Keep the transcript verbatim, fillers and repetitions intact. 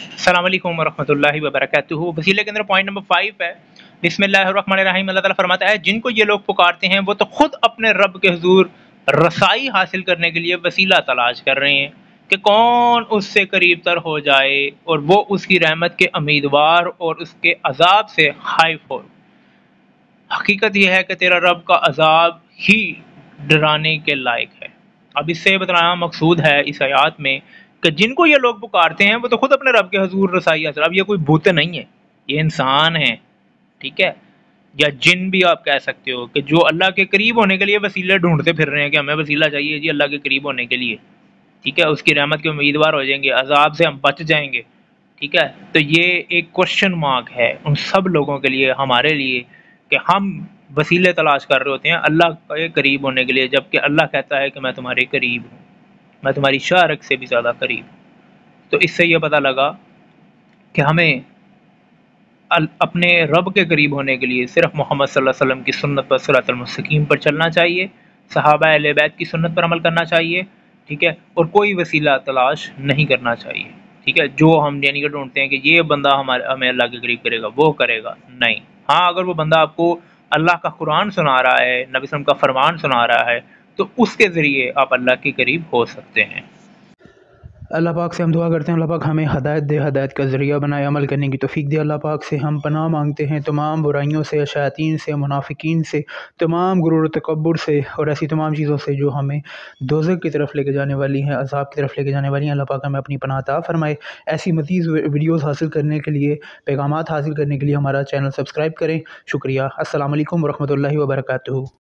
अस्सलाम वालेकुम वरहमतुल्लाहि वबरकातुहू। वसीले के अंदर पॉइंट नंबर फाइव है, बिस्मिल्लाहिर्रहमानिर्रहीम। अल्लाह ताला फरमाता है, जिनको ये लोग पुकारते हैं वो तो खुद अपने रब के हुजूर रसाई हासिल करने के लिए वसीला तलाश कर रहे हैं कि कौन उससे करीब तर हो जाए और वो उसकी रहमत के उम्मीदवार और उसके अजाब से खाइफ हो। हकीकत यह है कि तेरा रब का अजाब ही डराने के लायक है। अब इससे बताना मकसूद है इस आयत में कि जिनको ये लोग पुकारते हैं वो तो खुद अपने रब के हुजूर रसाई हासिल। अब ये कोई भूत नहीं है, ये इंसान है, ठीक है, या जिन भी आप कह सकते हो, कि जो अल्लाह के करीब होने के लिए वसीले ढूंढते फिर रहे हैं कि हमें वसीला चाहिए जी अल्लाह के करीब होने के लिए, ठीक है, उसकी रहमत के उम्मीदवार हो जाएंगे, अजाब से हम बच जाएंगे, ठीक है। तो ये एक क्वेश्चन मार्क है उन सब लोगों के लिए, हमारे लिए, कि हम वसीले तलाश कर रहे होते हैं अल्लाह के करीब होने के लिए, जबकि अल्लाह कहता है कि मैं तुम्हारे करीब हूँ, मैं तुम्हारी शारक से भी ज़्यादा करीब हूँ। तो इससे ये पता लगा कि हमें अपने रब के करीब होने के लिए सिर्फ मोहम्मद सल्लल्लाहु अलैहि वसल्लम की सुन्नत पर सिरातुल मुस्तकीम पर चलना चाहिए, सहाबा अहले बैत की सुन्नत पर अमल करना चाहिए, ठीक है, और कोई वसीला तलाश नहीं करना चाहिए, ठीक है। जो हम यानी कि ढूंढते हैं कि ये बंदा हमारे हमें अल्लाह के करीब करेगा, वो करेगा नहीं। हाँ, अगर वो बंदा आपको अल्लाह का कुरान सुना रहा है, नबी सल्लल्लाहु अलैहि वसल्लम का फरमान सुना रहा है, तो उसके ज़रिए आप अल्लाह के करीब हो सकते हैं। अल्लाह पाक से हम दुआ करते हैं अल्लाह पाक हमें हदायत दे, हदायत का ज़रिया बनाए, अमल करने की तौफीक दे। अल्लाह पाक से हम पनाह मांगते हैं तमाम बुराइयों से, शयातीन से, मुनाफिकीन से, तमाम गुरूर तकब्बुर से और ऐसी तमाम चीज़ों से जो हमें दोज़ख की तरफ लेके जाने वाली हैं, अज़ाब की तरफ लेके जाने वाली हैं। अल्लाह पाक हमें अपनी पनाह अता फरमाए। ऐसी मज़ीद वीडियोज़ हासिल करने के लिए, पैगामात हासिल करने के लिए हमारा चैनल सब्सक्राइब करें। शुक्रिया। अस्सलाम वालेकुम वरहमतुल्लाहि वबरकातुहू।